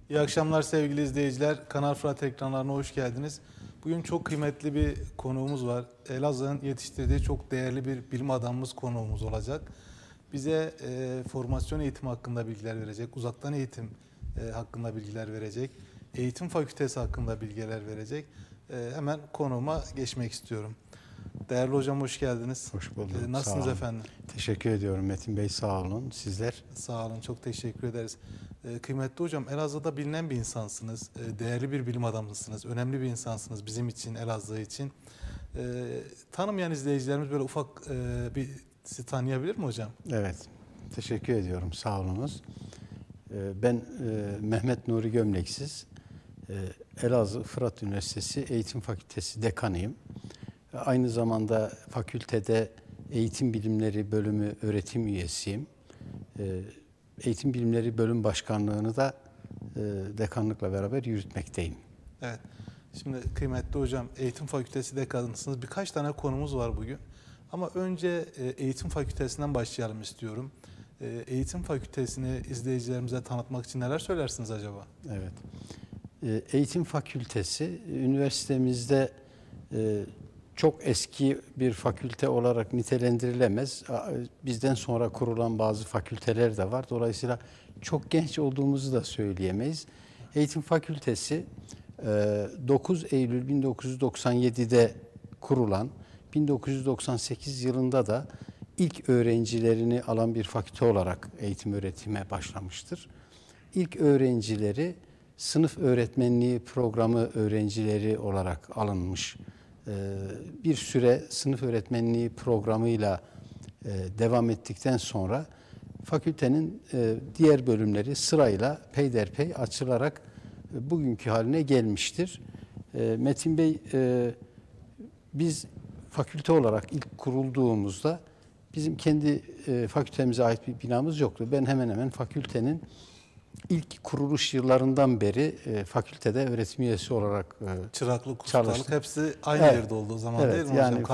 İyi akşamlar sevgili izleyiciler. Kanal Fırat ekranlarına hoş geldiniz. Bugün çok kıymetli bir konuğumuz var. Elazığ'ın yetiştirdiği çok değerli bir bilim adamımız konuğumuz olacak. Bize formasyon eğitimi hakkında bilgiler verecek, uzaktan eğitim hakkında bilgiler verecek, eğitim fakültesi hakkında bilgiler verecek. Hemen konuğuma geçmek istiyorum. Değerli hocam hoş geldiniz. Hoş bulduk. Nasılsınız efendim? Teşekkür ediyorum Metin Bey, sağ olun. Sizler? Sağ olun, çok teşekkür ederiz. Kıymetli hocam, Elazığ'da bilinen bir insansınız. Değerli bir bilim adamısınız. Önemli bir insansınız bizim için, Elazığ için. Tanımayan izleyicilerimiz böyle ufak bir sizi tanıyabilir mi hocam? Evet, teşekkür ediyorum. Sağ olunuz. Ben Mehmet Nuri Gömleksiz. Elazığ Fırat Üniversitesi Eğitim Fakültesi dekanıyım. Aynı zamanda fakültede Eğitim Bilimleri Bölümü öğretim üyesiyim. Eğitim Bilimleri Bölüm Başkanlığı'nı da dekanlıkla beraber yürütmekteyim. Evet. Şimdi kıymetli hocam, Eğitim Fakültesi dekanısınız. Birkaç tane konumuz var bugün. Ama önce Eğitim Fakültesinden başlayalım istiyorum. Eğitim Fakültesini izleyicilerimize tanıtmak için neler söylersiniz acaba? Evet. Eğitim Fakültesi üniversitemizde çok eski bir fakülte olarak nitelendirilemez. Bizden sonra kurulan bazı fakülteler de var. Dolayısıyla çok genç olduğumuzu da söyleyemeyiz. Eğitim Fakültesi 9 Eylül 1997'de kurulan, 1998 yılında da ilk öğrencilerini alan bir fakülte olarak eğitim öğretime başlamıştır. İlk öğrencileri sınıf öğretmenliği programı öğrencileri olarak alınmış. Bir süre sınıf öğretmenliği programıyla devam ettikten sonra fakültenin diğer bölümleri sırayla peyderpey açılarak bugünkü haline gelmiştir. Metin Bey, biz fakülte olarak ilk kurulduğumuzda bizim kendi fakültemize ait bir binamız yoktu. Ben hemen hemen fakültenin İlk kuruluş yıllarından beri fakültede öğretim üyesi olarak çıraklık, çalıştım. ustalık hepsi aynı yerde olduğu o zaman değil mi hocam? Yani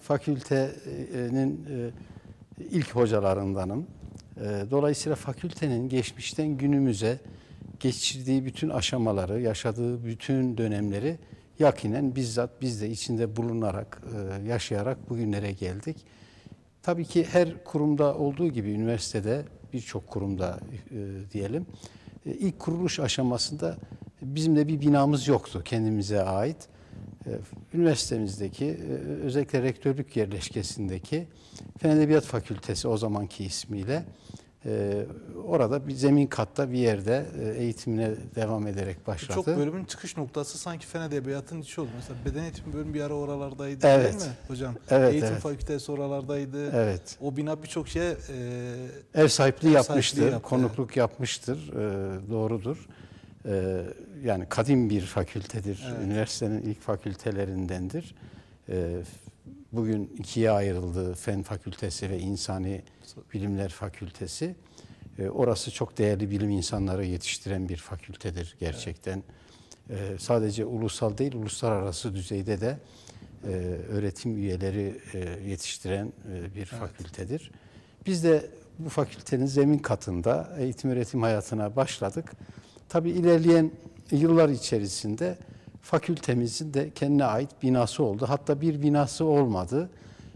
fakültenin ilk hocalarındanım. Dolayısıyla fakültenin geçmişten günümüze geçirdiği bütün aşamaları, yaşadığı bütün dönemleri yakinen bizzat biz de içinde bulunarak, yaşayarak bugünlere geldik. Tabii ki her kurumda olduğu gibi üniversitede, birçok kurumda diyelim, ilk kuruluş aşamasında bizim de bir binamız yoktu kendimize ait. Üniversitemizdeki, özellikle rektörlük yerleşkesindeki Fen Edebiyat Fakültesi o zamanki ismiyle, orada bir zemin katta bir yerde eğitimine devam ederek başladı. Çok bölümün çıkış noktası sanki Fen Edebiyatı'nın içi oldu. Mesela Beden Eğitimi bölümü bir ara oralardaydı değil mi hocam? Evet, Eğitim Fakültesi oralardaydı. Evet. O bina birçok şeye ev sahipliği yapmıştır, yaptı. konukluk yapmıştır, doğrudur. Yani kadim bir fakültedir, üniversitenin ilk fakültelerindendir. Bugün ikiye ayrıldı Fen Fakültesi ve İnsani Bilimler Fakültesi. Orası çok değerli bilim insanları yetiştiren bir fakültedir gerçekten. Sadece ulusal değil, uluslararası düzeyde de öğretim üyeleri yetiştiren bir fakültedir. Biz de bu fakültenin zemin katında eğitim öğretim hayatına başladık. Tabii ilerleyen yıllar içerisinde fakültemizin de kendine ait binası oldu. Hatta bir binası olmadı.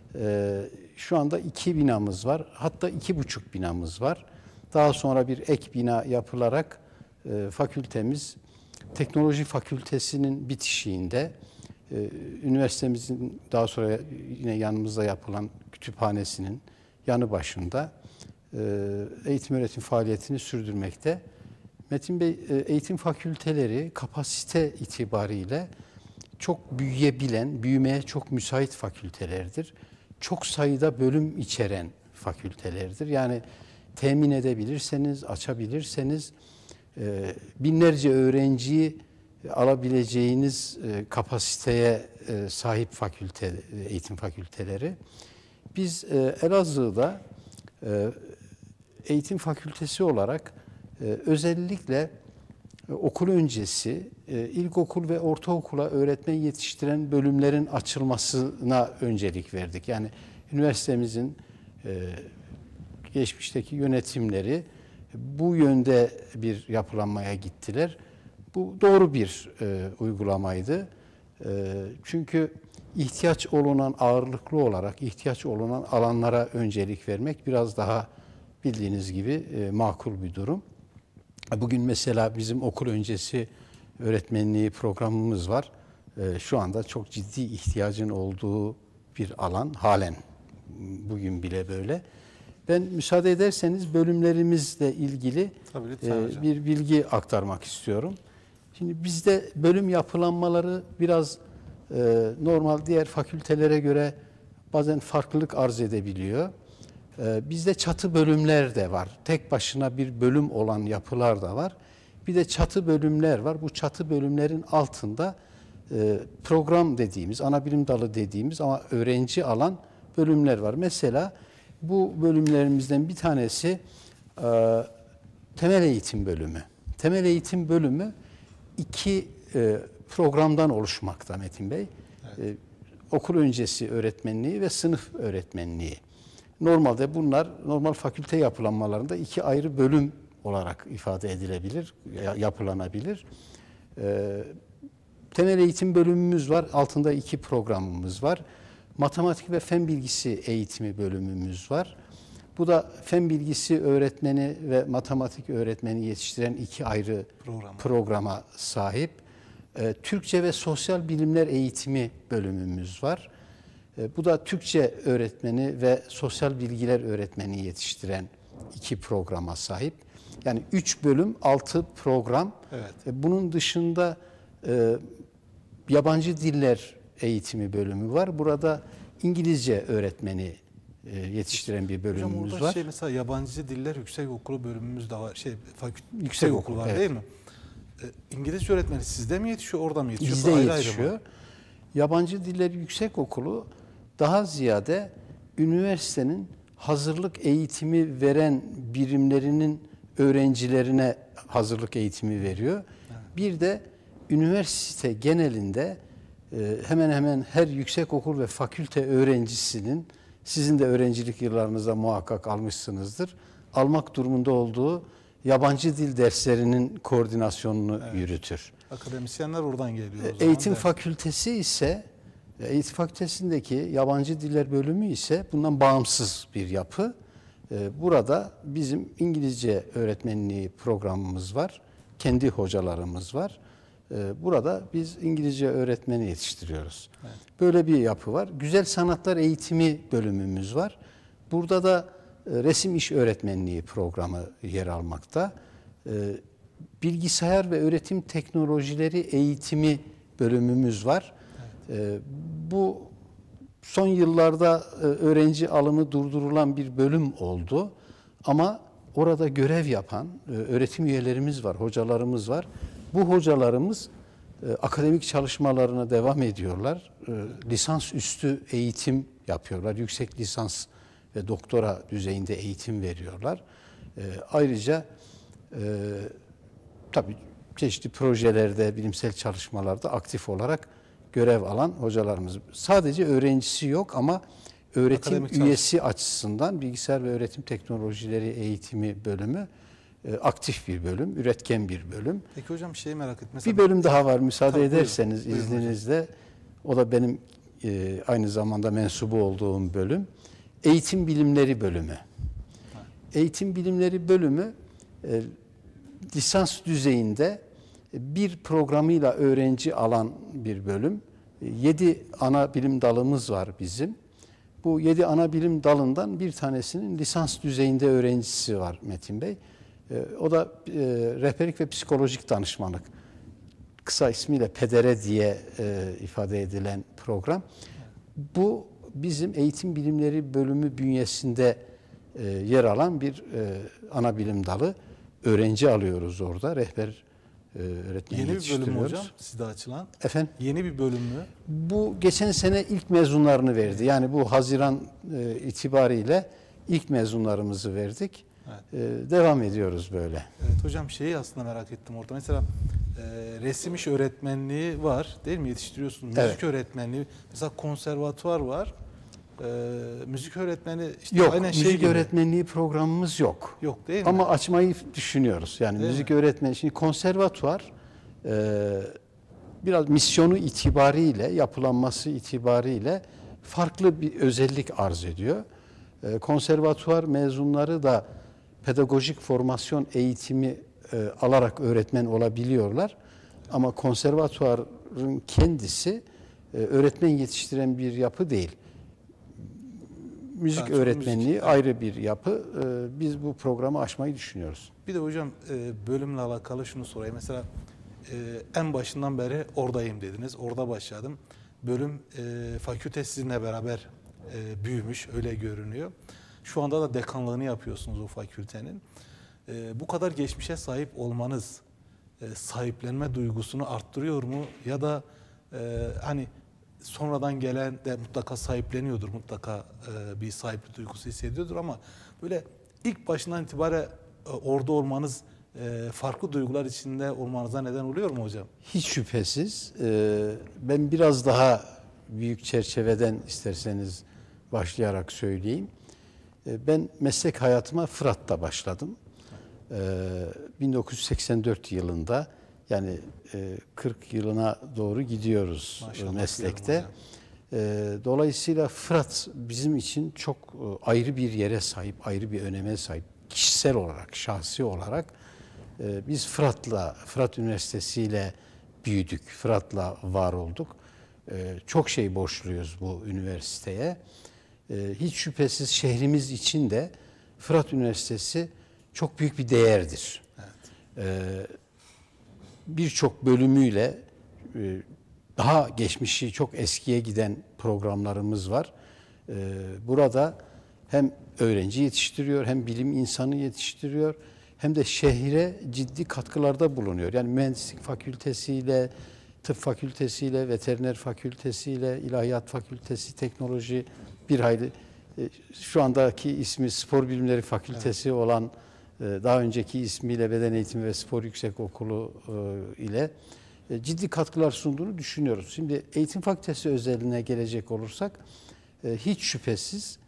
Şu anda 2 binamız var. Hatta 2,5 binamız var. Daha sonra bir ek bina yapılarak fakültemiz Teknoloji Fakültesinin bitişiğinde, üniversitemizin daha sonra yine yanımızda yapılan kütüphanesinin yanı başında eğitim öğretim faaliyetini sürdürmekte. Metin Bey, eğitim fakülteleri kapasite itibariyle çok büyüyebilen, büyümeye çok müsait fakültelerdir. Çok sayıda bölüm içeren fakültelerdir. Yani temin edebilirseniz, açabilirseniz binlerce öğrenciyi alabileceğiniz kapasiteye sahip fakülte, eğitim fakülteleri. Biz Elazığ'da eğitim fakültesi olarak özellikle okul öncesi, ilkokul ve ortaokula öğretmen yetiştiren bölümlerin açılmasına öncelik verdik. Yani üniversitemizin geçmişteki yönetimleri bu yönde bir yapılanmaya gittiler. Bu doğru bir uygulamaydı. Çünkü ihtiyaç olunan, ağırlıklı olarak ihtiyaç olunan alanlara öncelik vermek biraz daha bildiğiniz gibi makul bir durum. Bugün mesela bizim okul öncesi öğretmenliği programımız var. Şu anda çok ciddi ihtiyacın olduğu bir alan halen. Bugün bile böyle. Ben müsaade ederseniz bölümlerimizle ilgili Tabii, lütfen hocam. bir bilgi aktarmak istiyorum. Şimdi bizde bölüm yapılanmaları biraz normal diğer fakültelere göre bazen farklılık arz edebiliyor. Bizde çatı bölümler de var. Tek başına bir bölüm olan yapılar da var. Bir de çatı bölümler var. Bu çatı bölümlerin altında program dediğimiz, ana bilim dalı dediğimiz ama öğrenci alan bölümler var. Mesela bu bölümlerimizden bir tanesi temel eğitim bölümü. Temel eğitim bölümü 2 programdan oluşmakta Metin Bey. Evet. Okul öncesi öğretmenliği ve sınıf öğretmenliği. Normalde bunlar normal fakülte yapılanmalarında 2 ayrı bölüm olarak ifade edilebilir, yapılanabilir. Temel eğitim bölümümüz var, altında 2 programımız var. Matematik ve fen bilgisi eğitimi bölümümüz var. Bu da fen bilgisi öğretmeni ve matematik öğretmeni yetiştiren 2 ayrı programa sahip. Türkçe ve sosyal bilimler eğitimi bölümümüz var. Bu da Türkçe öğretmeni ve sosyal bilgiler öğretmeni yetiştiren 2 programa sahip. Yani 3 bölüm, 6 program. Evet. Bunun dışında yabancı diller eğitimi bölümü var. Burada İngilizce öğretmeni yetiştiren bir bölümümüz Hocam, orada var. mesela yabancı diller yüksekokulu bölümümüz de var. Yüksekokul var, evet. değil mi? İngilizce öğretmeni sizde mi yetişiyor, orada mı yetişiyor? Bizde Ayrı yetişiyor. ayrı mı? Yabancı Diller Yüksekokulu daha ziyade üniversitenin hazırlık eğitimi veren birimlerinin öğrencilerine hazırlık eğitimi veriyor. Evet. Bir de üniversite genelinde hemen hemen her yüksekokul ve fakülte öğrencisinin, sizin de öğrencilik yıllarınızda muhakkak almışsınızdır, almak durumunda olduğu yabancı dil derslerinin koordinasyonunu yürütür. Akademisyenler oradan geliyor o zaman. Eğitim fakültesi ise, eğitim fakültesindeki yabancı diller bölümü ise bundan bağımsız bir yapı. Burada bizim İngilizce öğretmenliği programımız var. Kendi hocalarımız var. Burada biz İngilizce öğretmeni yetiştiriyoruz. Evet. Böyle bir yapı var. Güzel sanatlar eğitimi bölümümüz var. Burada da resim iş öğretmenliği programı yer almakta. Bilgisayar ve öğretim teknolojileri eğitimi bölümümüz var. Evet. Bu son yıllarda öğrenci alımı durdurulan bir bölüm oldu. Ama orada görev yapan öğretim üyelerimiz var, hocalarımız var. Bu hocalarımız akademik çalışmalarına devam ediyorlar. Lisans üstü eğitim yapıyorlar. Yüksek lisans ve doktora düzeyinde eğitim veriyorlar. Ayrıca tabii çeşitli projelerde, bilimsel çalışmalarda aktif olarak görev alan hocalarımız. Sadece öğrencisi yok ama öğretim üyesi açısından bilgisayar ve öğretim teknolojileri eğitimi bölümü aktif bir bölüm, üretken bir bölüm. Peki hocam, şeyi merak ettim. Mesela bir bölüm daha var, müsaade tabii, ederseniz buyurun izninizle. O da benim aynı zamanda mensubu olduğum bölüm. Eğitim bilimleri bölümü. Ha. Eğitim bilimleri bölümü lisans düzeyinde bir programıyla öğrenci alan bir bölüm. 7 ana bilim dalımız var bizim. Bu 7 ana bilim dalından bir tanesinin lisans düzeyinde öğrencisi var Metin Bey. O da rehberlik ve psikolojik danışmanlık. Kısa ismiyle PEDERE diye ifade edilen program. Bu bizim eğitim bilimleri bölümü bünyesinde yer alan bir ana bilim dalı. Öğrenci alıyoruz orada. Rehber öğretmeni yeni bir yetiştiriyoruz. bölüm mü hocam sizde açılan? Efendim? Yeni bir bölüm mü? Bu geçen sene ilk mezunlarını verdi. Yani bu Haziran itibariyle ilk mezunlarımızı verdik. Evet. Devam ediyoruz böyle. Evet hocam, şeyi aslında merak ettim orada. Mesela resim iş öğretmenliği var değil mi? Yetiştiriyorsunuz. Müzik evet. öğretmenliği. Mesela konservatuvar var. Müzik öğretmeni işte yok, aynen şey müzik gibi. öğretmenliği programımız yok. Yok değil mi? Ama açmayı düşünüyoruz. Yani değil müzik mi? öğretmeni, şimdi konservatuvar biraz misyonu itibariyle, yapılanması itibariyle farklı bir özellik arz ediyor. Konservatuvar mezunları da pedagojik formasyon eğitimi alarak öğretmen olabiliyorlar. Ama konservatuvarın kendisi öğretmen yetiştiren bir yapı değil. Müzik öğretmenliği ayrı bir yapı. Biz bu programı aşmayı düşünüyoruz. Bir de hocam bölümle alakalı şunu sorayım. Mesela en başından beri oradayım dediniz. Orada başladım. Bölüm fakülte sizinle beraber büyümüş, öyle görünüyor. Şu anda da dekanlığını yapıyorsunuz o fakültenin. Bu kadar geçmişe sahip olmanız sahiplenme duygusunu arttırıyor mu? Ya da hani sonradan gelen de mutlaka sahipleniyordur, mutlaka bir sahiplik duygusu hissediyordur ama böyle ilk başından itibaren orada olmanız farklı duygular içinde olmanıza neden oluyor mu hocam? Hiç şüphesiz. Ben biraz daha büyük çerçeveden isterseniz başlayarak söyleyeyim. Ben meslek hayatıma Fırat'ta başladım. 1984 yılında, yani 40 yılına doğru gidiyoruz Maşallah meslekte. Dolayısıyla Fırat bizim için çok ayrı bir yere sahip, ayrı bir öneme sahip. Kişisel olarak, şahsi olarak biz Fırat Üniversitesi ile büyüdük, Fırat'la var olduk. Çok şey borçluyuz bu üniversiteye. Hiç şüphesiz şehrimiz için de Fırat Üniversitesi çok büyük bir değerdir. Evet. Birçok bölümüyle daha geçmişi çok eskiye giden programlarımız var. Burada hem öğrenci yetiştiriyor, hem bilim insanı yetiştiriyor, hem de şehre ciddi katkılarda bulunuyor. Yani mühendislik fakültesiyle, tıp fakültesiyle, veteriner fakültesiyle, ilahiyat fakültesi, teknoloji, bir hayli şu andaki ismi spor bilimleri fakültesi olan, daha önceki ismiyle beden eğitimi ve spor yüksekokulu ile ciddi katkılar sunduğunu düşünüyoruz. Şimdi eğitim fakültesi özeline gelecek olursak hiç şüphesiz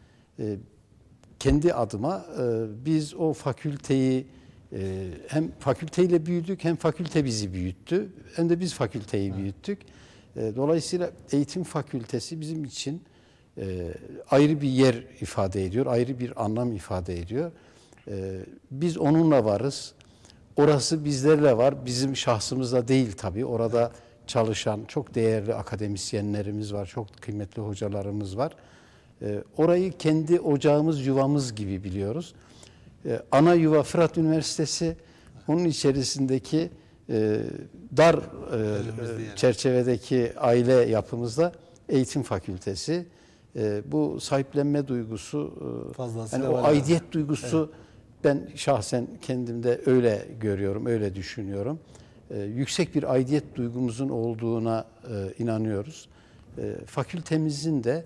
kendi adıma biz o fakülteyi hem fakülteyle büyüdük, hem fakülte bizi büyüttü, hem de biz fakülteyi büyüttük. Dolayısıyla eğitim fakültesi bizim için ayrı bir yer ifade ediyor, ayrı bir anlam ifade ediyor. Biz onunla varız. Orası bizlerle var. Bizim şahsımızla değil tabii. Orada çalışan çok değerli akademisyenlerimiz var, çok kıymetli hocalarımız var. Orayı kendi ocağımız, yuvamız gibi biliyoruz. Ana yuva Fırat Üniversitesi, onun içerisindeki dar çerçevedeki aile yapımızda eğitim fakültesi. Bu sahiplenme duygusu, yani o aidiyet duygusu, evet. Ben şahsen kendimde öyle görüyorum, öyle düşünüyorum. Yüksek bir aidiyet duygumuzun olduğuna inanıyoruz. Fakültemizin de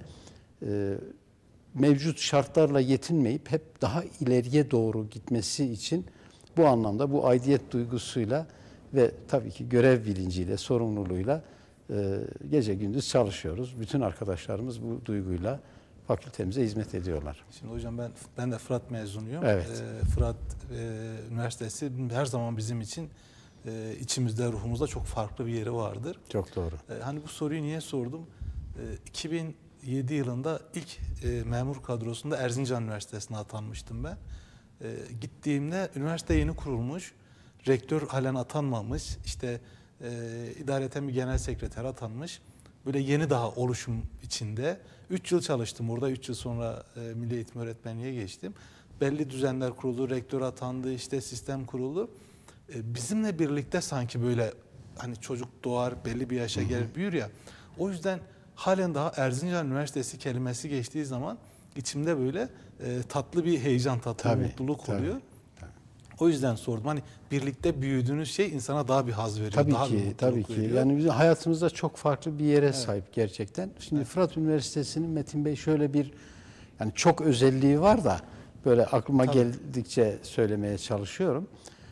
mevcut şartlarla yetinmeyip hep daha ileriye doğru gitmesi için bu anlamda bu aidiyet duygusuyla ve tabii ki görev bilinciyle, sorumluluğuyla gece gündüz çalışıyoruz. Bütün arkadaşlarımız bu duyguyla fakültemize hizmet ediyorlar. Şimdi hocam ben de Fırat mezunuyum. Evet. Fırat Üniversitesi her zaman bizim için içimizde, ruhumuzda çok farklı bir yeri vardır. Çok doğru. Hani bu soruyu niye sordum? 2007 yılında ilk memur kadrosunda Erzincan Üniversitesi'ne atanmıştım ben. Gittiğimde üniversite yeni kurulmuş, rektör halen atanmamış, işte idareten bir genel sekreter atanmış. Böyle yeni daha oluşum içinde. 3 yıl çalıştım orada, 3 yıl sonra Milli Eğitim Öğretmenliğe geçtim. Belli düzenler kuruldu, rektör atandı, işte sistem kuruldu. Bizimle birlikte sanki böyle hani çocuk doğar, belli bir yaşa gelir, büyür ya. O yüzden halen daha Erzincan Üniversitesi kelimesi geçtiği zaman içimde böyle tatlı bir heyecan, tatlı bir mutluluk oluyor. O yüzden sordum. Hani birlikte büyüdüğünüz şey insana daha bir haz veriyor. Tabii daha ki, tabii ki. Veriyor. Yani bizim hayatımızda çok farklı bir yere sahip gerçekten. Şimdi Fırat Üniversitesi'nin Metin Bey şöyle bir, yani çok özelliği var da böyle aklıma geldikçe söylemeye çalışıyorum.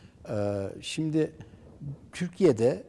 Şimdi Türkiye'de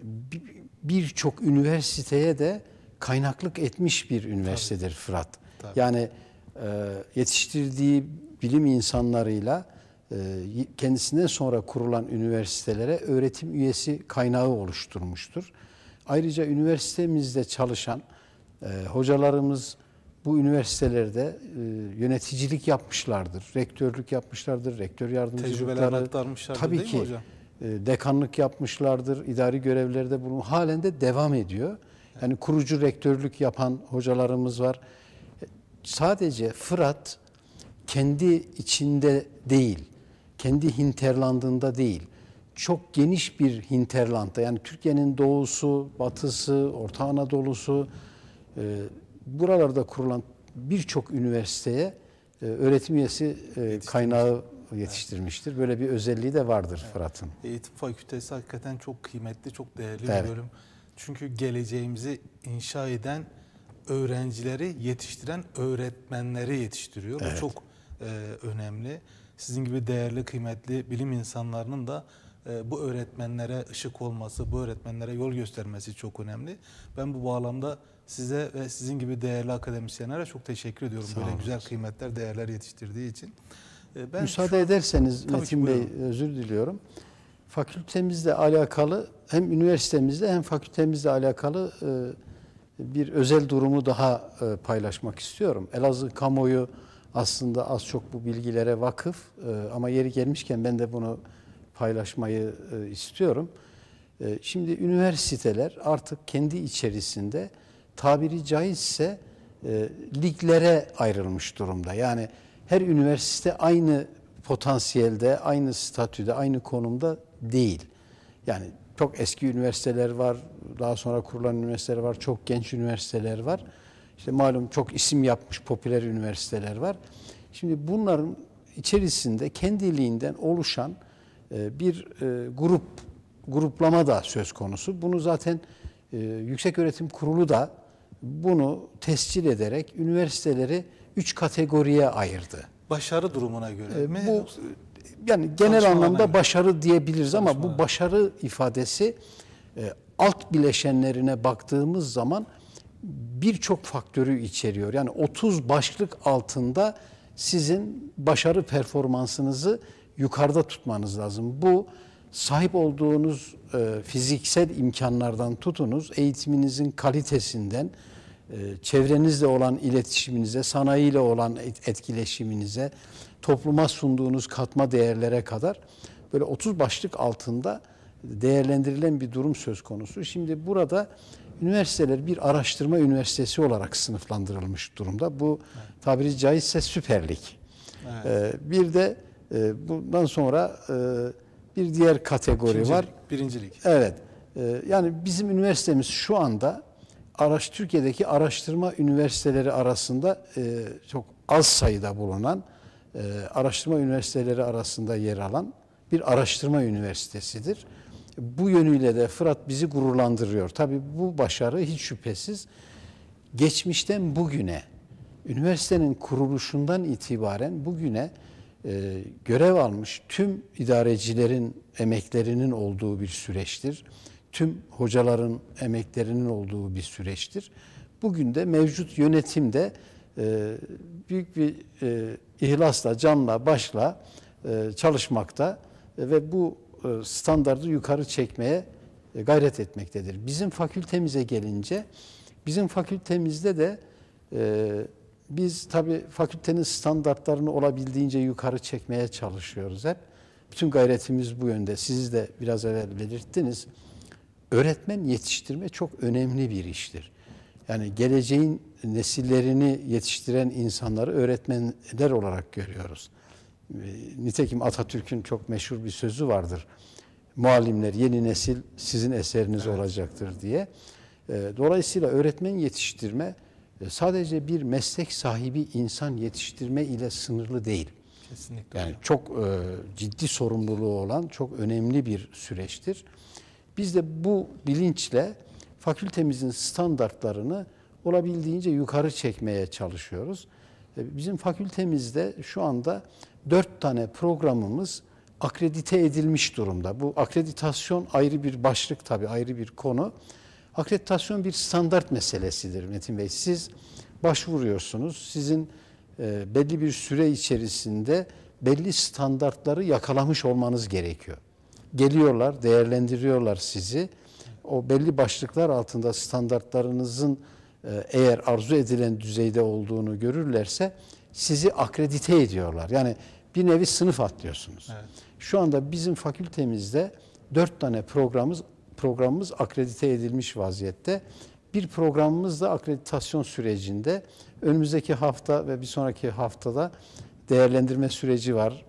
birçok üniversiteye de kaynaklık etmiş bir üniversitedir Fırat. Tabii. Yani yetiştirdiği bilim insanlarıyla kendisinden sonra kurulan üniversitelere öğretim üyesi kaynağı oluşturmuştur. Ayrıca üniversitemizde çalışan hocalarımız bu üniversitelerde yöneticilik yapmışlardır, rektörlük yapmışlardır, rektör Tecrübeler yardımcılıkları, aktarmışlardır tabii değil ki mi hocam? Dekanlık yapmışlardır, idari görevlerde bulunmuş, halen de devam ediyor. Yani kurucu rektörlük yapan hocalarımız var. Sadece Fırat kendi içinde değil, kendi hinterlandında değil, çok geniş bir hinterlandda, yani Türkiye'nin doğusu, batısı, Orta Anadolu'su, buralarda kurulan birçok üniversiteye öğretim üyesi kaynağı yetiştirmiştir. Böyle bir özelliği de vardır Fırat'ın. Eğitim fakültesi hakikaten çok kıymetli, çok değerli Evet. bir bölüm. Çünkü geleceğimizi inşa eden öğrencileri yetiştiren öğretmenleri yetiştiriyor. Bu Evet. çok önemli. Sizin gibi değerli, kıymetli bilim insanlarının da bu öğretmenlere ışık olması, bu öğretmenlere yol göstermesi çok önemli. Ben bu bağlamda size ve sizin gibi değerli akademisyenlere çok teşekkür ediyorum. Sağ Böyle olun. güzel kıymetler, değerler yetiştirdiği için. Ben Müsaade ederseniz Tabii ki, Metin Bey, buyurun. özür diliyorum. Fakültemizle alakalı, hem üniversitemizle hem fakültemizle alakalı bir özel durumu daha paylaşmak istiyorum. Elazığ kamuoyu aslında az çok bu bilgilere vakıf, ama yeri gelmişken ben de bunu paylaşmayı istiyorum. Şimdi üniversiteler artık kendi içerisinde tabiri caizse liglere ayrılmış durumda. Yani her üniversite aynı potansiyelde, aynı statüde, aynı konumda değil. Yani çok eski üniversiteler var, daha sonra kurulan üniversiteler var, çok genç üniversiteler var. İşte malum çok isim yapmış popüler üniversiteler var. Şimdi bunların içerisinde kendiliğinden oluşan bir gruplama da söz konusu. Bunu zaten Yükseköğretim Kurulu da bunu tescil ederek üniversiteleri 3 kategoriye ayırdı. başarı durumuna göre mi? Bu yani genel Çalışmalarına anlamda göre. başarı diyebiliriz ama bu Çalışmalar. başarı ifadesi alt bileşenlerine baktığımız zaman birçok faktörü içeriyor. Yani 30 başlık altında sizin başarı performansınızı yukarıda tutmanız lazım. Bu sahip olduğunuz fiziksel imkanlardan tutunuz, eğitiminizin kalitesinden, çevrenizle olan iletişiminize, sanayiyle olan etkileşiminize, topluma sunduğunuz katma değerlere kadar böyle 30 başlık altında değerlendirilen bir durum söz konusu. Şimdi burada üniversiteler bir araştırma üniversitesi olarak sınıflandırılmış durumda. Bu tabiri caizse Süper Lig. Evet. Bir de bundan sonra bir diğer kategori var. Birincilik. Evet. Yani bizim üniversitemiz şu anda Türkiye'deki araştırma üniversiteleri arasında çok az sayıda bulunan, araştırma üniversiteleri arasında yer alan bir araştırma üniversitesidir. Bu yönüyle de Fırat bizi gururlandırıyor. Tabii bu başarı hiç şüphesiz geçmişten bugüne, üniversitenin kuruluşundan itibaren bugüne görev almış tüm idarecilerin emeklerinin olduğu bir süreçtir. Tüm hocaların emeklerinin olduğu bir süreçtir. Bugün de mevcut yönetimde büyük bir ihlasla, canla, başla çalışmakta ve bu standardı yukarı çekmeye gayret etmektedir. Bizim fakültemize gelince, bizim fakültemizde de biz tabii fakültenin standartlarını olabildiğince yukarı çekmeye çalışıyoruz hep. Bütün gayretimiz bu yönde. Siz de biraz evvel belirttiniz. Öğretmen yetiştirme çok önemli bir iştir. Yani geleceğin nesillerini yetiştiren insanları öğretmenler olarak görüyoruz. Nitekim Atatürk'ün çok meşhur bir sözü vardır. Muallimler, yeni nesil sizin eseriniz olacaktır diye. Dolayısıyla öğretmen yetiştirme sadece bir meslek sahibi insan yetiştirme ile sınırlı değil. Kesinlikle. Yani çok ciddi sorumluluğu olan çok önemli bir süreçtir. Biz de bu bilinçle fakültemizin standartlarını olabildiğince yukarı çekmeye çalışıyoruz. Bizim fakültemizde şu anda 4 tane programımız akredite edilmiş durumda. Bu akreditasyon ayrı bir başlık tabii, ayrı bir konu. Akreditasyon bir standart meselesidir Metin Bey. Siz başvuruyorsunuz. Sizin belli bir süre içerisinde belli standartları yakalamış olmanız gerekiyor. Geliyorlar, değerlendiriyorlar sizi. O belli başlıklar altında standartlarınızın eğer arzu edilen düzeyde olduğunu görürlerse sizi akredite ediyorlar. Yani bir nevi sınıf atlıyorsunuz. Evet. Şu anda bizim fakültemizde 4 tane programımız akredite edilmiş vaziyette. Bir programımız da akreditasyon sürecinde. Önümüzdeki hafta ve bir sonraki haftada değerlendirme süreci var.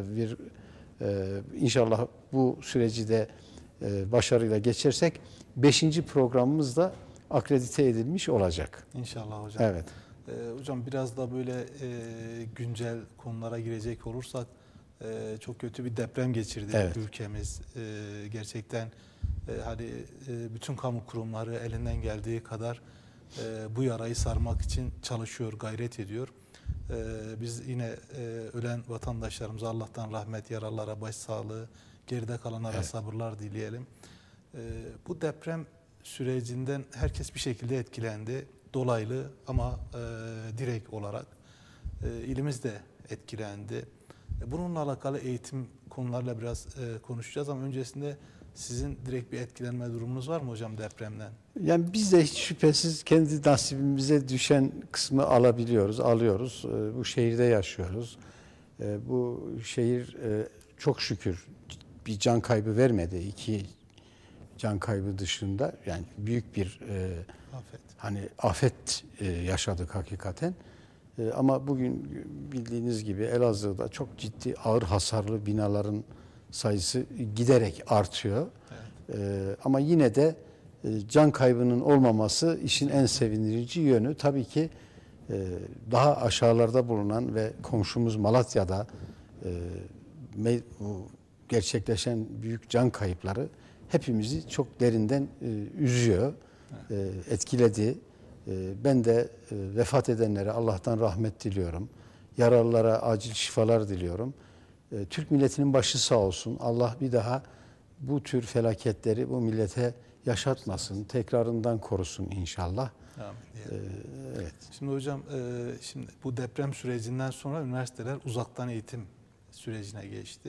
İnşallah bu süreci de başarıyla geçersek 5. programımız da akredite edilmiş olacak. İnşallah hocam. Evet. Hocam biraz da böyle güncel konulara girecek olursak çok kötü bir deprem geçirdi Evet. ülkemiz. Gerçekten hani bütün kamu kurumları elinden geldiği kadar bu yarayı sarmak için çalışıyor, gayret ediyor. Biz yine ölen vatandaşlarımıza Allah'tan rahmet, yaralılara başsağlığı, geride kalanlara sabırlar dileyelim. Bu deprem sürecinden herkes bir şekilde etkilendi. Dolaylı ama direkt olarak. İlimiz de etkilendi. Bununla alakalı eğitim konularıyla biraz konuşacağız ama öncesinde sizin direkt bir etkilenme durumunuz var mı hocam depremden? Yani biz de hiç şüphesiz kendi nasibimize düşen kısmı alıyoruz. Bu şehirde yaşıyoruz. Bu şehir çok şükür bir can kaybı vermedi. 2 can kaybı dışında yani büyük bir afet yaşadık hakikaten. Ama bugün bildiğiniz gibi Elazığ'da çok ciddi ağır hasarlı binaların sayısı giderek artıyor. Evet. Ama yine de can kaybının olmaması işin en sevindirici yönü. Tabii ki daha aşağılarda bulunan ve komşumuz Malatya'da bu gerçekleşen büyük can kayıpları hepimizi çok derinden üzüyor, etkiledi. Ben de vefat edenlere Allah'tan rahmet diliyorum. Yaralılara acil şifalar diliyorum. Türk milletinin başı sağ olsun. Allah bir daha bu tür felaketleri bu millete yaşatmasın. Tekrarından korusun inşallah. Evet. Şimdi hocam şimdi bu deprem sürecinden sonra üniversiteler uzaktan eğitim sürecine geçti.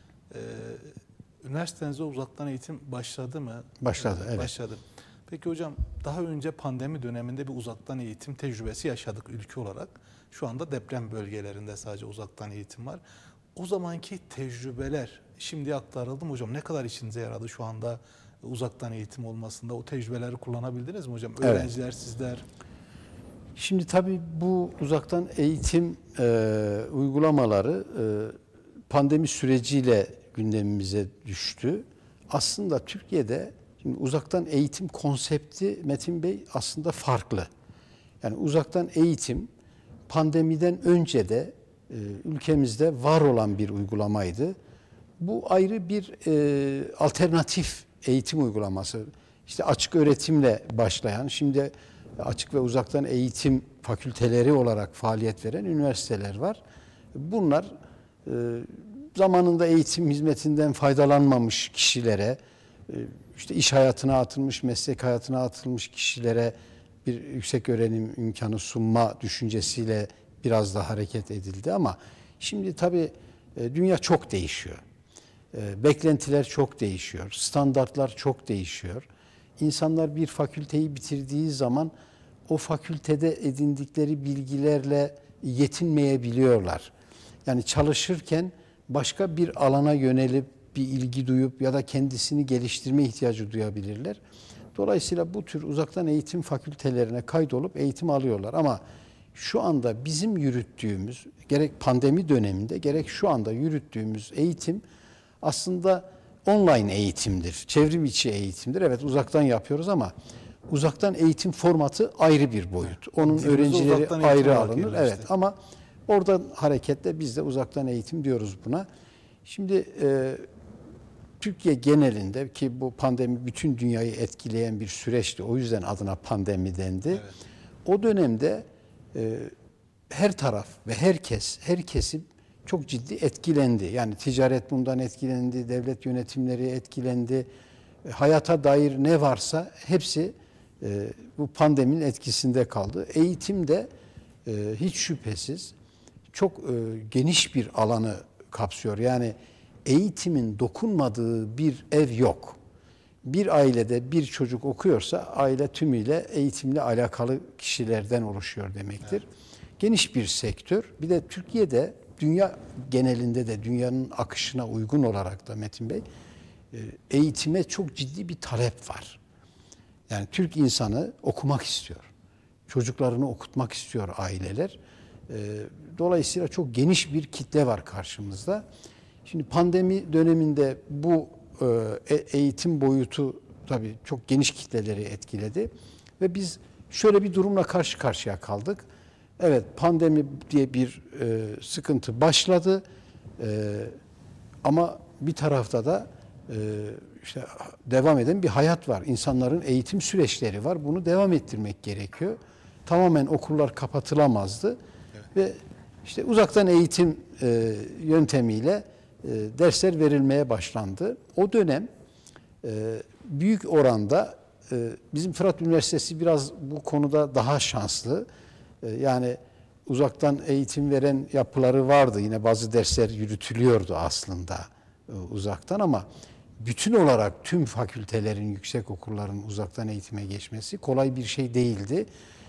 Üniversitenizde uzaktan eğitim başladı mı? Başladı, evet. Başladı. Peki hocam daha önce pandemi döneminde bir uzaktan eğitim tecrübesi yaşadık ülke olarak. Şu anda deprem bölgelerinde sadece uzaktan eğitim var. O zamanki tecrübeler şimdi aktarıldı mı hocam? Ne kadar işinize yaradı şu anda uzaktan eğitim olmasında? O tecrübeleri kullanabildiniz mi hocam? Öğrenciler, evet. Sizler. Şimdi tabii bu uzaktan eğitim uygulamaları pandemi süreciyle gündemimize düştü. Aslında Türkiye'de şimdi uzaktan eğitim konsepti Metin Bey aslında farklı. Yani uzaktan eğitim pandemiden önce de ülkemizde var olan bir uygulamaydı. Bu ayrı bir alternatif eğitim uygulaması. İşte açık öğretimle başlayan, şimdi açık ve uzaktan eğitim fakülteleri olarak faaliyet veren üniversiteler var. Bunlar zamanında eğitim hizmetinden faydalanmamış kişilere, işte iş hayatına atılmış, meslek hayatına atılmış kişilere bir yüksek öğrenim imkanı sunma düşüncesiyle biraz da hareket edildi ama şimdi tabii dünya çok değişiyor. Beklentiler çok değişiyor, standartlar çok değişiyor. İnsanlar bir fakülteyi bitirdiği zaman o fakültede edindikleri bilgilerle yetinmeyebiliyorlar. Yani çalışırken başka bir alana yönelip bir ilgi duyup ya da kendisini geliştirme ihtiyacı duyabilirler. Dolayısıyla bu tür uzaktan eğitim fakültelerine kaydolup eğitim alıyorlar. Ama şu anda bizim yürüttüğümüz, gerek pandemi döneminde gerek şu anda yürüttüğümüz eğitim aslında online eğitimdir. Çevrim içi eğitimdir. Evet uzaktan yapıyoruz ama uzaktan eğitim formatı ayrı bir boyut. Onun öğrencileri ayrı alınır. Evet ama oradan hareketle biz de uzaktan eğitim diyoruz buna. Şimdi Türkiye genelinde ki bu pandemi bütün dünyayı etkileyen bir süreçti. O yüzden adına pandemi dendi. Evet. O dönemde her taraf ve her kesim çok ciddi etkilendi. Yani ticaret bundan etkilendi, devlet yönetimleri etkilendi. Hayata dair ne varsa hepsi bu pandeminin etkisinde kaldı. Eğitim de hiç şüphesiz çok geniş bir alanı kapsıyor. Yani eğitimin dokunmadığı bir ev yok. Bir ailede bir çocuk okuyorsa aile tümüyle eğitimle alakalı kişilerden oluşuyor demektir. Evet. Geniş bir sektör. Bir de Türkiye'de dünya genelinde de dünyanın akışına uygun olarak da Metin Bey eğitime çok ciddi bir talep var. Yani Türk insanı okumak istiyor. Çocuklarını okutmak istiyor aileler. Dolayısıyla çok geniş bir kitle var karşımızda. Şimdi pandemi döneminde bu eğitim boyutu tabii çok geniş kitleleri etkiledi. Ve biz şöyle bir durumla karşı karşıya kaldık. Evet, pandemi diye bir sıkıntı başladı. Ama bir tarafta da işte devam eden bir hayat var. İnsanların eğitim süreçleri var. Bunu devam ettirmek gerekiyor. Tamamen okullar kapatılamazdı. Evet. Ve işte uzaktan eğitim yöntemiyle dersler verilmeye başlandı. O dönem büyük oranda bizim Fırat Üniversitesi biraz bu konuda daha şanslı. Yani uzaktan eğitim veren yapıları vardı. Yine bazı dersler yürütülüyordu aslında uzaktan ama bütün olarak tüm fakültelerin, yüksek okulların uzaktan eğitime geçmesi kolay bir şey değildi.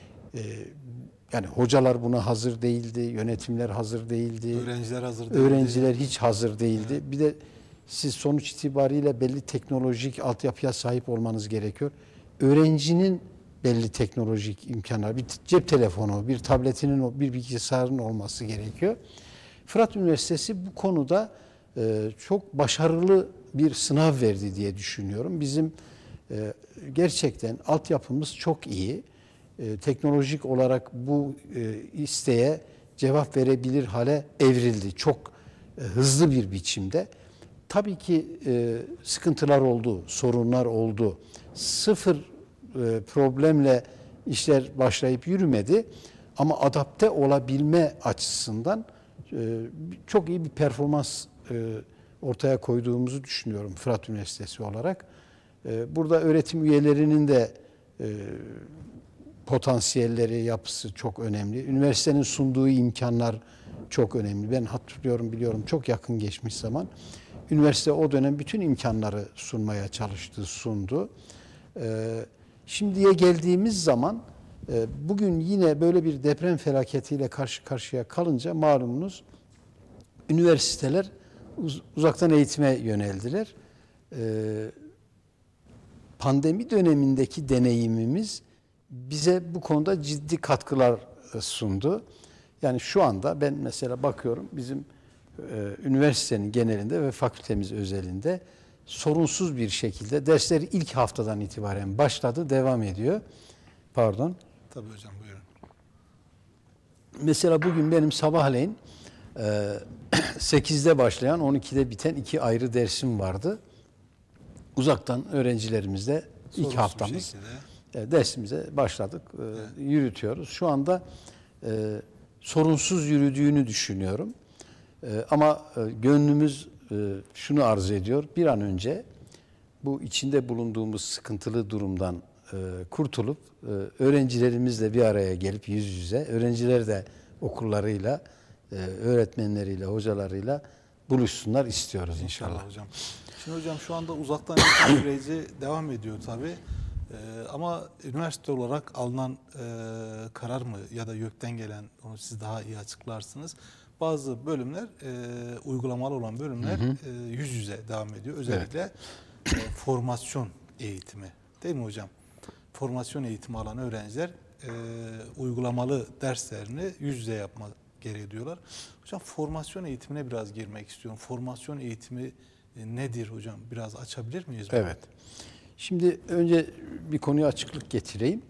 Yani hocalar buna hazır değildi, yönetimler hazır değildi. Öğrenciler hazır değildi. Öğrenciler hiç hazır değildi. Evet. Bir de siz sonuç itibariyle belli teknolojik altyapıya sahip olmanız gerekiyor. Öğrencinin belli teknolojik imkanlar, bir cep telefonu, bir tabletinin, bir bilgisayarın olması gerekiyor. Fırat Üniversitesi bu konuda çok başarılı bir sınav verdi diye düşünüyorum. Bizim gerçekten altyapımız çok iyi. Teknolojik olarak bu isteğe cevap verebilir hale evrildi. Çok hızlı bir biçimde. Tabii ki sıkıntılar oldu, sorunlar oldu. Sıfır problemle işler başlayıp yürümedi. Ama adapte olabilme açısından çok iyi bir performans ortaya koyduğumuzu düşünüyorum Fırat Üniversitesi olarak. Burada öğretim üyelerinin de potansiyelleri, yapısı çok önemli. Üniversitenin sunduğu imkanlar çok önemli. Ben hatırlıyorum, biliyorum, çok yakın geçmiş zaman. Üniversite o dönem bütün imkanları sunmaya çalıştı, sundu. Şimdiye geldiğimiz zaman bugün yine böyle bir deprem felaketiyle karşı karşıya kalınca malumunuz üniversiteler uzaktan eğitime yöneldiler. Pandemi dönemindeki deneyimimiz bize bu konuda ciddi katkılar sundu. Yani şu anda ben mesela bakıyorum bizim üniversitenin genelinde ve fakültemiz özelinde sorunsuz bir şekilde dersler ilk haftadan itibaren başladı, devam ediyor. Pardon. Tabii hocam, buyurun. Mesela bugün benim sabahleyin 8'de başlayan 12'de biten 2 ayrı dersim vardı. Uzaktan öğrencilerimizle ilk haftamız dersimize başladık, evet. Yürütüyoruz. Şu anda sorunsuz yürüdüğünü düşünüyorum. Ama gönlümüz şunu arzu ediyor, bir an önce bu içinde bulunduğumuz sıkıntılı durumdan kurtulup öğrencilerimizle bir araya gelip yüz yüze, öğrenciler de okullarıyla, öğretmenleriyle, hocalarıyla buluşsunlar istiyoruz inşallah. Hocam. Şimdi hocam şu anda uzaktan eğitim süreci devam ediyor tabii. Ama üniversite olarak alınan karar mı ya da YÖK'ten gelen, onu siz daha iyi açıklarsınız. Bazı bölümler, uygulamalı olan bölümler yüz yüze devam ediyor. Özellikle formasyon eğitimi, değil mi hocam? Formasyon eğitimi alan öğrenciler uygulamalı derslerini yüz yüze yapma gereği duyuyorlar. Hocam formasyon eğitimine biraz girmek istiyorum. Formasyon eğitimi nedir hocam? Biraz açabilir miyiz bunu? Evet. Şimdi önce bir konuya açıklık getireyim.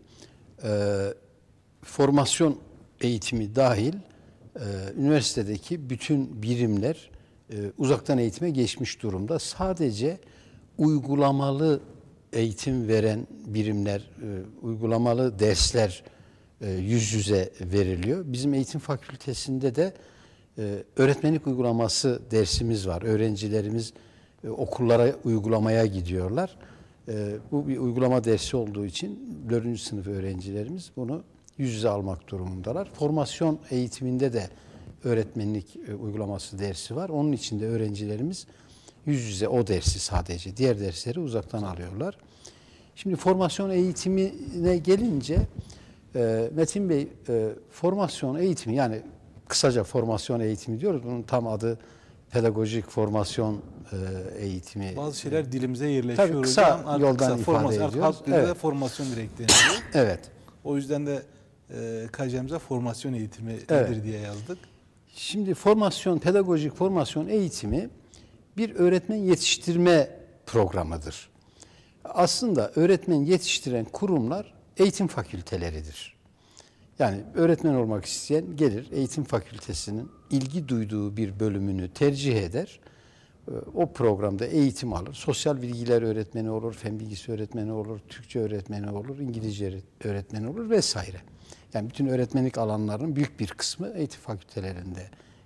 Formasyon eğitimi dahil üniversitedeki bütün birimler uzaktan eğitime geçmiş durumda. Sadece uygulamalı eğitim veren birimler, uygulamalı dersler yüz yüze veriliyor. Bizim eğitim fakültesinde de öğretmenlik uygulaması dersimiz var. Öğrencilerimiz okullara uygulamaya gidiyorlar. Bu bir uygulama dersi olduğu için 4. sınıf öğrencilerimiz bunu yüz yüze almak durumundalar. Formasyon eğitiminde de öğretmenlik uygulaması dersi var. Onun için de öğrencilerimiz yüz yüze o dersi sadece. Diğer dersleri uzaktan alıyorlar. Şimdi formasyon eğitimine gelince Metin Bey, formasyon eğitimi, yani kısaca formasyon eğitimi diyoruz. Bunun tam adı pedagojik formasyon eğitimi. Bazı şeyler dilimize yerleşiyor. Tabii kısa hocam. yoldan ifade ediyoruz. Halk dilinde Evet. formasyon direkt deniliyor. Evet. O yüzden de KC'mize formasyon eğitimi Evet. nedir diye yazdık. Şimdi pedagojik formasyon eğitimi bir öğretmen yetiştirme programıdır. Aslında öğretmen yetiştiren kurumlar eğitim fakülteleridir. Yani öğretmen olmak isteyen gelir, eğitim fakültesinin ilgi duyduğu bir bölümünü tercih eder. O programda eğitim alır. Sosyal bilgiler öğretmeni olur, fen bilgisi öğretmeni olur, Türkçe öğretmeni olur, İngilizce öğretmeni olur vesaire. Yani bütün öğretmenlik alanlarının büyük bir kısmı eğitim fakültelerinde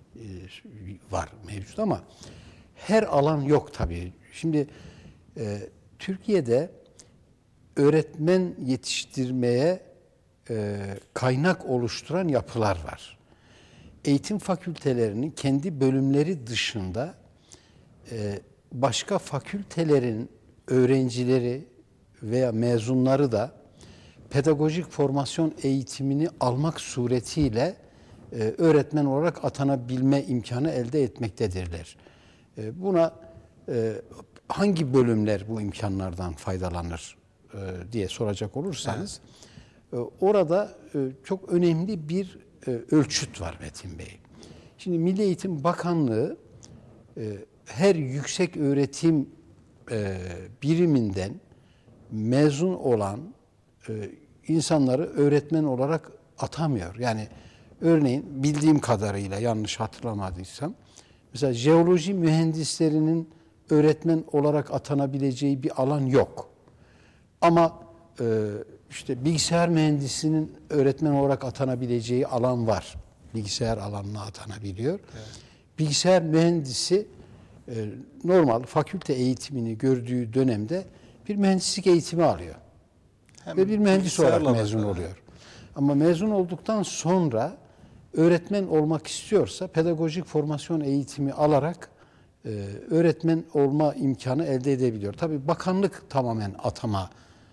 var, mevcut, ama her alan yok tabii. Şimdi Türkiye'de öğretmen yetiştirmeye kaynak oluşturan yapılar var. Eğitim fakültelerinin kendi bölümleri dışında başka fakültelerin öğrencileri veya mezunları da pedagojik formasyon eğitimini almak suretiyle öğretmen olarak atanabilme imkanı elde etmektedirler. Buna hangi bölümler bu imkanlardan faydalanır diye soracak olursanız, orada çok önemli bir ölçüt var Metin Bey. Şimdi Milli Eğitim Bakanlığı her yüksek öğretim biriminden mezun olan insanları öğretmen olarak atamıyor. Yani örneğin bildiğim kadarıyla, yanlış hatırlamadıysam, mesela jeoloji mühendislerinin öğretmen olarak atanabileceği bir alan yok. Ama işte bilgisayar mühendisinin öğretmen olarak atanabileceği alan var. Bilgisayar alanına atanabiliyor. Evet. Bilgisayar mühendisi normal fakülte eğitimini gördüğü dönemde bir mühendislik eğitimi alıyor. Ve bir mühendis olarak mezun oluyor. Ama mezun olduktan sonra öğretmen olmak istiyorsa pedagojik formasyon eğitimi alarak öğretmen olma imkanı elde edebiliyor. Tabii bakanlık tamamen atama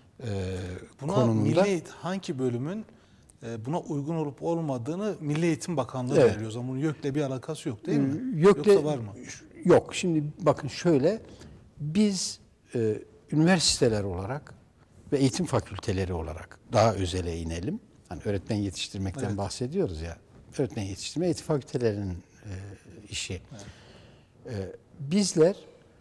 konumunda. Hangi bölümün buna uygun olup olmadığını Milli Eğitim Bakanlığı belirliyor. O zaman bunun YÖK'le bir alakası yok değil mi? Yoksa var mı? Yok. Şimdi bakın şöyle, biz üniversiteler olarak ve eğitim fakülteleri olarak daha özele inelim. Hani öğretmen yetiştirmekten bahsediyoruz ya. Öğretmen yetiştirme eğitim fakültelerinin işi. Evet. Bizler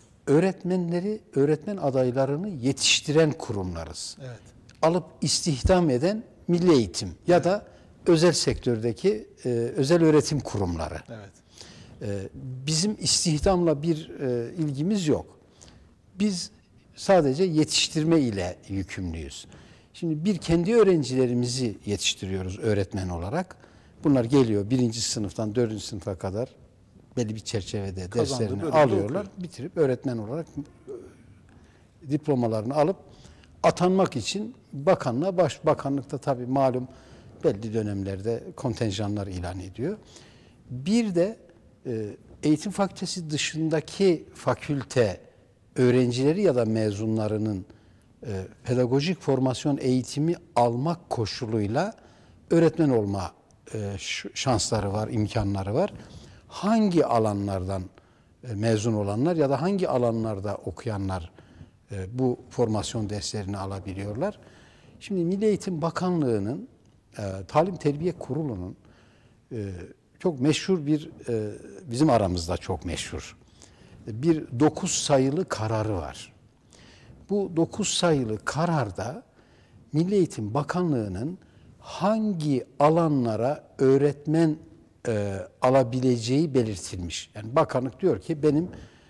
öğretmen adaylarını yetiştiren kurumlarız. Evet. Alıp istihdam eden milli eğitim ya da özel sektördeki özel öğretim kurumları. Evet. Bizim istihdamla bir ilgimiz yok. Biz sadece yetiştirme ile yükümlüyüz. Şimdi bir kendi öğrencilerimizi yetiştiriyoruz öğretmen olarak. Bunlar geliyor 1. sınıftan 4. sınıfa kadar belli bir çerçevede derslerini alıyorlar. Bitirip öğretmen olarak diplomalarını alıp atanmak için bakanlığa başbakanlıkta tabii malum belli dönemlerde kontenjanlar ilan ediyor. Bir de eğitim fakültesi dışındaki fakülte öğrencileri ya da mezunlarının pedagojik formasyon eğitimi almak koşuluyla öğretmen olma şansları var, imkanları var. Hangi alanlardan mezun olanlar ya da hangi alanlarda okuyanlar bu formasyon derslerini alabiliyorlar? Şimdi Milli Eğitim Bakanlığı'nın Talim Terbiye Kurulu'nun çok meşhur bir, bizim aramızda çok meşhur bir 9 sayılı kararı var. Bu 9 sayılı kararda Milli Eğitim Bakanlığı'nın hangi alanlara öğretmen alabileceği belirtilmiş. Yani bakanlık diyor ki benim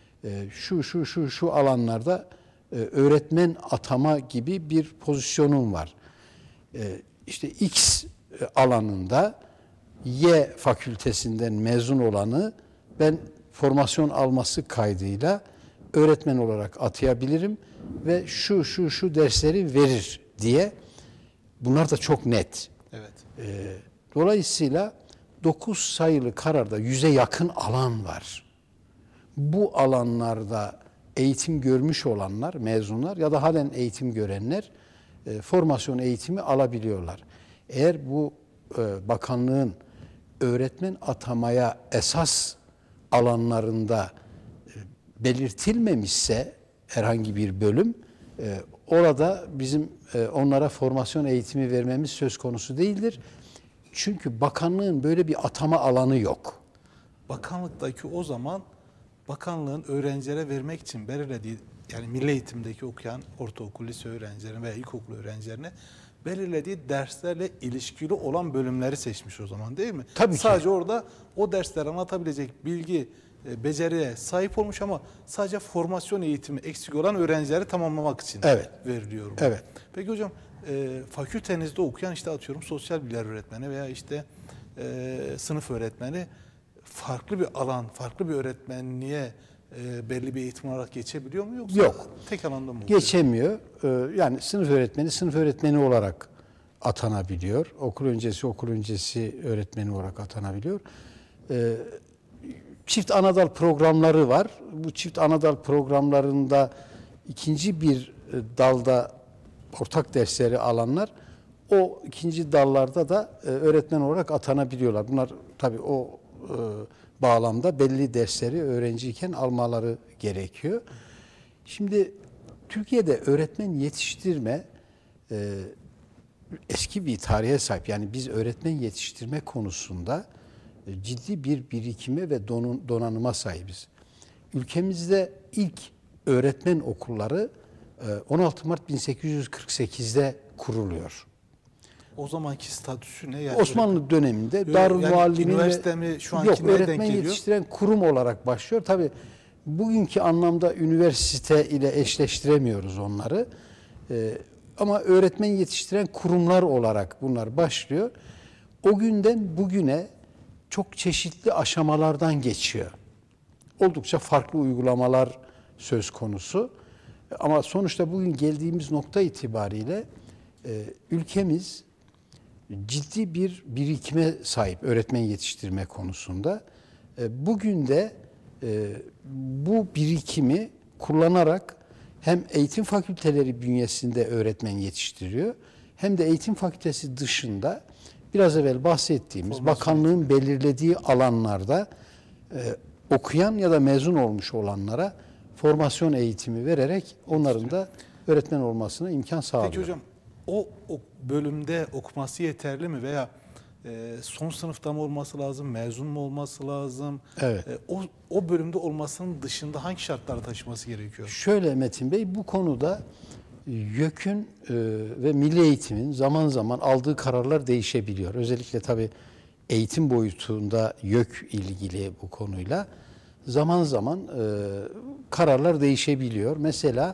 şu alanlarda öğretmen atama gibi bir pozisyonum var. İşte X alanında Y fakültesinden mezun olanı ben formasyon alması kaydıyla öğretmen olarak atayabilirim ve şu dersleri verir diye. Bunlar da çok net. Evet. Dolayısıyla 9 sayılı kararda 100'e yakın alan var. Bu alanlarda eğitim görmüş olanlar, mezunlar ya da halen eğitim görenler formasyon eğitimi alabiliyorlar. Eğer bu bakanlığın öğretmen atamaya esas alanlarında belirtilmemişse herhangi bir bölüm, orada bizim onlara formasyon eğitimi vermemiz söz konusu değildir. Çünkü bakanlığın böyle bir atama alanı yok. Bakanlıktaki o zaman bakanlığın öğrencilere vermek için belirlediği, yani milli eğitimdeki okuyan ortaokul, lise öğrencilerine veya ilkokul öğrencilerine belirlediği derslerle ilişkili olan bölümleri seçmiş o zaman, değil mi? Tabii ki. Sadece orada o dersleri anlatabilecek bilgi, beceriye sahip olmuş ama sadece formasyon eğitimi eksik olan öğrencileri tamamlamak için veriliyor bu. Evet. Peki hocam, fakültenizde okuyan, işte atıyorum sosyal bilgiler öğretmeni veya işte sınıf öğretmeni farklı bir alan, farklı bir öğretmenliğe belli bir eğitim olarak geçebiliyor mu, yoksa Yok. tek alanda mı okuyor? Geçemiyor. Yani sınıf öğretmeni olarak atanabiliyor. Okul öncesi öğretmeni olarak atanabiliyor. Çift anadal programları var. Bu çift anadal programlarında ikinci bir dalda ortak dersleri alanlar o ikinci dallarda da öğretmen olarak atanabiliyorlar. Bunlar tabii o bağlamda belli dersleri öğrenciyken almaları gerekiyor. Şimdi Türkiye'de öğretmen yetiştirme eski bir tarihe sahip. Yani biz öğretmen yetiştirme konusunda ciddi bir birikime ve donanıma sahibiz. Ülkemizde ilk öğretmen okulları 16 Mart 1848'de kuruluyor. O zamanki statüsü ne yani? Osmanlı döneminde Darül yani Muallimin üniversite mi şu anki neye öğretmen denk geliyor? yetiştiren kurum olarak başlıyor. Tabii bugünkü anlamda üniversite ile eşleştiremiyoruz onları. Ama öğretmen yetiştiren kurumlar olarak bunlar başlıyor. O günden bugüne çok çeşitli aşamalardan geçiyor. Oldukça farklı uygulamalar söz konusu. Ama sonuçta bugün geldiğimiz nokta itibariyle ülkemiz ciddi bir birikime sahip öğretmen yetiştirme konusunda. Bugün de bu birikimi kullanarak hem eğitim fakülteleri bünyesinde öğretmen yetiştiriyor, hem de eğitim fakültesi dışında biraz evvel bahsettiğimiz bakanlığın belirlediği alanlarda okuyan ya da mezun olmuş olanlara formasyon eğitimi vererek onların da öğretmen olmasına imkan sağlıyor. Peki hocam, o bölümde okuması yeterli mi veya son sınıfta mı olması lazım, mezun mu olması lazım? Evet. O bölümde olmasının dışında hangi şartları taşıması gerekiyor? Şöyle Metin Bey, bu konuda YÖK'ün ve Milli Eğitim'in zaman zaman aldığı kararlar değişebiliyor. Özellikle tabii eğitim boyutunda YÖK ilgili bu konuyla zaman zaman kararlar değişebiliyor. Mesela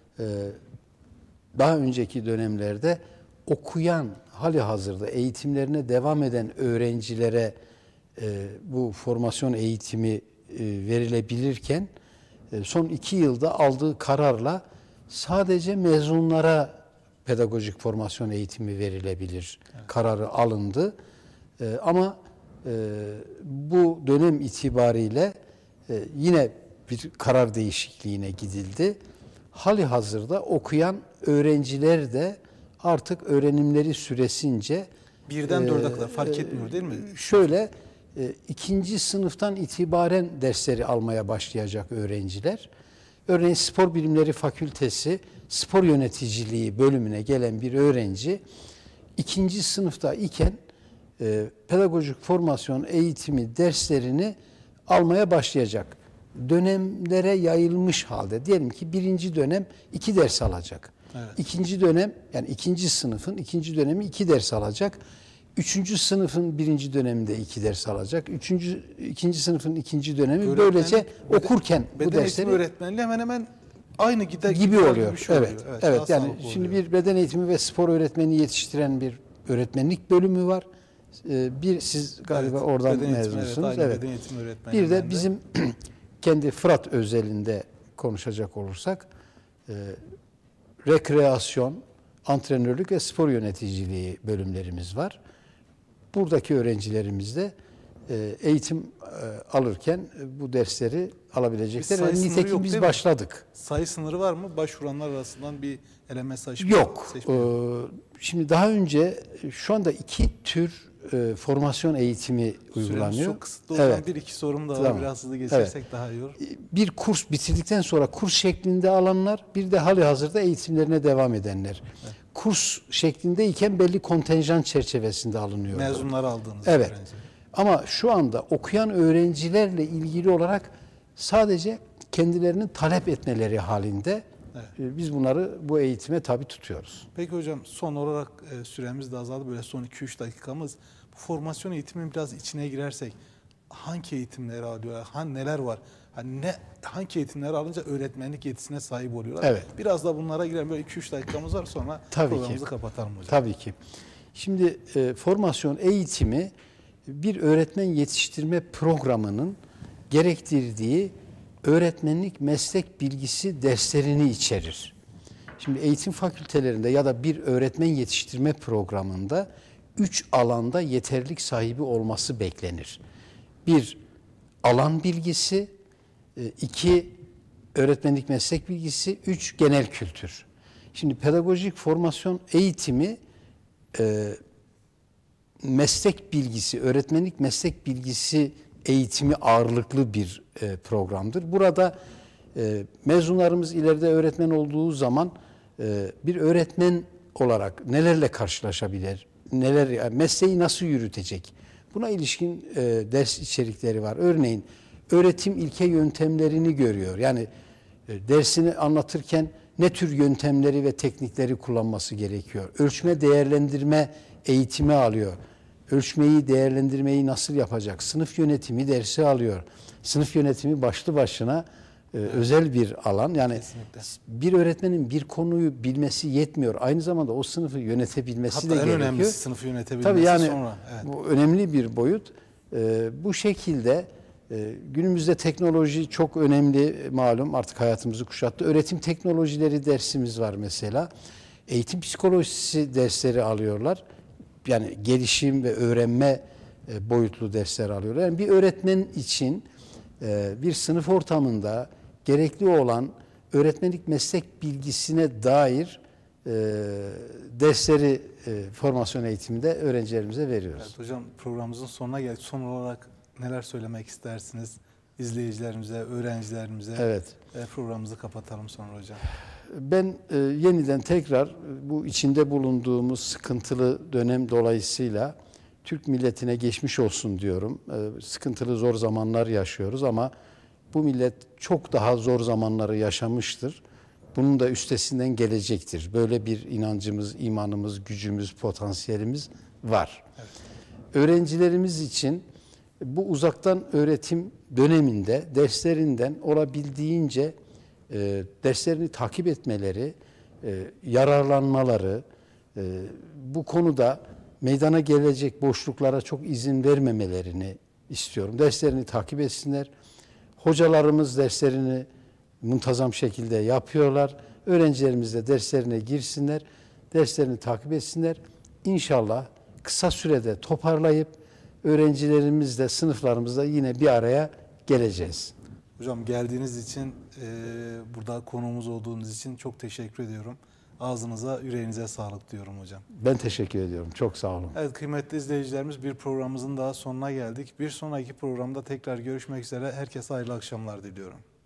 daha önceki dönemlerde okuyan, halihazırda eğitimlerine devam eden öğrencilere bu formasyon eğitimi verilebilirken son 2 yılda aldığı kararla sadece mezunlara pedagojik formasyon eğitimi verilebilir kararı alındı. Ama bu dönem itibariyle yine bir karar değişikliğine gidildi. Halihazırda okuyan öğrenciler de artık öğrenimleri süresince Birden 4'e kadar fark etmiyor değil mi? Şöyle, 2. sınıftan itibaren dersleri almaya başlayacak öğrenciler. Örneğin Spor Bilimleri Fakültesi Spor Yöneticiliği bölümüne gelen bir öğrenci 2. sınıfta iken pedagojik formasyon eğitimi derslerini almaya başlayacak. Dönemlere yayılmış halde, diyelim ki 1. dönem 2 ders alacak. Evet. 2. dönem, yani 2. sınıfın 2. dönemi 2 ders alacak. 3. sınıfın 1. döneminde 2 ders alacak. 2. sınıfın 2. dönemi böylece okurken bu dersleri öğretmenliği hemen hemen aynı gibi oluyor. Bir şey evet. oluyor. Evet. Yani sağlıklı şimdi oluyor. bir beden eğitimi ve spor öğretmeni yetiştiren bir öğretmenlik bölümü var. Bir siz galiba Evet, oradan beden eğitimi, mezunsunuz. aynı Evet. beden eğitimi öğretmenliği Bir ben de bizim kendi Fırat özelinde konuşacak olursak rekreasyon, antrenörlük ve spor yöneticiliği bölümlerimiz var. Buradaki öğrencilerimiz de eğitim alırken bu dersleri alabilecekler. sayı sınırı Nitekim yok, biz değil mi? başladık. Sayı sınırı var mı? Başvuranlar arasından bir eleme seçme. Yok. Şimdi daha önce şu anda 2 tür formasyon eğitimi Süremiz uygulanıyor. çok kısıtlı. O zaman Evet. bir iki sorum da var. Tamam. Biraz hızlı geçersek daha iyi olur. Bir kurs bitirdikten sonra kurs şeklinde alanlar, bir de halihazırda eğitimlerine devam edenler. Evet. Kurs şeklindeyken belli kontenjan çerçevesinde alınıyor. Mezunları aldığınız Evet. öğrenci. Ama şu anda okuyan öğrencilerle ilgili olarak sadece kendilerinin talep etmeleri halinde biz bunları bu eğitime tabi tutuyoruz. Peki hocam, son olarak süremiz de azaldı. Böyle son 2-3 dakikamız. Bu formasyon eğitimin biraz içine girersek hangi eğitimleri alıyorlar? Neler var? Hangi eğitimleri alınca öğretmenlik yetisine sahip oluyorlar? Evet. Biraz da bunlara girelim. Böyle 2-3 dakikamız var, sonra Tabii programımızı ki. kapatalım hocam. Tabii ki. Şimdi formasyon eğitimi bir öğretmen yetiştirme programının gerektirdiği öğretmenlik meslek bilgisi derslerini içerir. Şimdi eğitim fakültelerinde ya da bir öğretmen yetiştirme programında 3 alanda yeterlilik sahibi olması beklenir. 1 alan bilgisi, 2 öğretmenlik meslek bilgisi, 3 genel kültür. Şimdi pedagojik formasyon eğitimi meslek bilgisi, öğretmenlik meslek bilgisi eğitimi ağırlıklı bir programdır. Burada mezunlarımız ileride öğretmen olduğu zaman bir öğretmen olarak nelerle karşılaşabilir, mesleği nasıl yürütecek? Buna ilişkin ders içerikleri var. Örneğin öğretim ilke yöntemlerini görüyor. Yani dersini anlatırken ne tür yöntemleri ve teknikleri kullanması gerekiyor? Ölçme, değerlendirme eğitimi alıyor. Ölçmeyi, değerlendirmeyi nasıl yapacak? Sınıf yönetimi dersi alıyor. Sınıf yönetimi başlı başına özel bir alan. Yani Kesinlikle. bir öğretmenin bir konuyu bilmesi yetmiyor. Aynı zamanda o sınıfı yönetebilmesi Hatta de en gerekiyor. önemlisi sınıfı yönetebilmesi. Tabii yani sonra. Evet. bu önemli bir boyut. Bu şekilde günümüzde teknoloji çok önemli, malum artık hayatımızı kuşattı. Öğretim teknolojileri dersimiz var mesela. Eğitim psikolojisi dersleri alıyorlar. Yani gelişim ve öğrenme boyutlu dersler alıyorlar. Yani bir öğretmen için bir sınıf ortamında gerekli olan öğretmenlik meslek bilgisine dair dersleri formasyon eğitiminde öğrencilerimize veriyoruz. Evet hocam, programımızın sonuna geldik. Son olarak neler söylemek istersiniz izleyicilerimize, öğrencilerimize? Evet. Programımızı kapatalım sonra hocam. Ben yeniden tekrar bu içinde bulunduğumuz sıkıntılı dönem dolayısıyla Türk milletine geçmiş olsun diyorum. Sıkıntılı zor zamanlar yaşıyoruz ama bu millet çok daha zor zamanları yaşamıştır. Bunun da üstesinden gelecektir. Böyle bir inancımız, imanımız, gücümüz, potansiyelimiz var. Evet. Öğrencilerimiz için bu uzaktan öğretim döneminde derslerinden olabildiğince derslerini takip etmeleri, yararlanmaları, bu konuda meydana gelecek boşluklara çok izin vermemelerini istiyorum. Derslerini takip etsinler. Hocalarımız derslerini muntazam şekilde yapıyorlar. Öğrencilerimiz de derslerine girsinler, derslerini takip etsinler. İnşallah kısa sürede toparlayıp öğrencilerimizle, sınıflarımızla yine bir araya geleceğiz. Hocam geldiğiniz için, burada konuğumuz olduğunuz için çok teşekkür ediyorum. Ağzınıza, yüreğinize sağlık diyorum hocam. Ben teşekkür ediyorum. Çok sağ olun. Evet kıymetli izleyicilerimiz, bir programımızın daha sonuna geldik. Bir sonraki programda tekrar görüşmek üzere. Herkese hayırlı akşamlar diliyorum.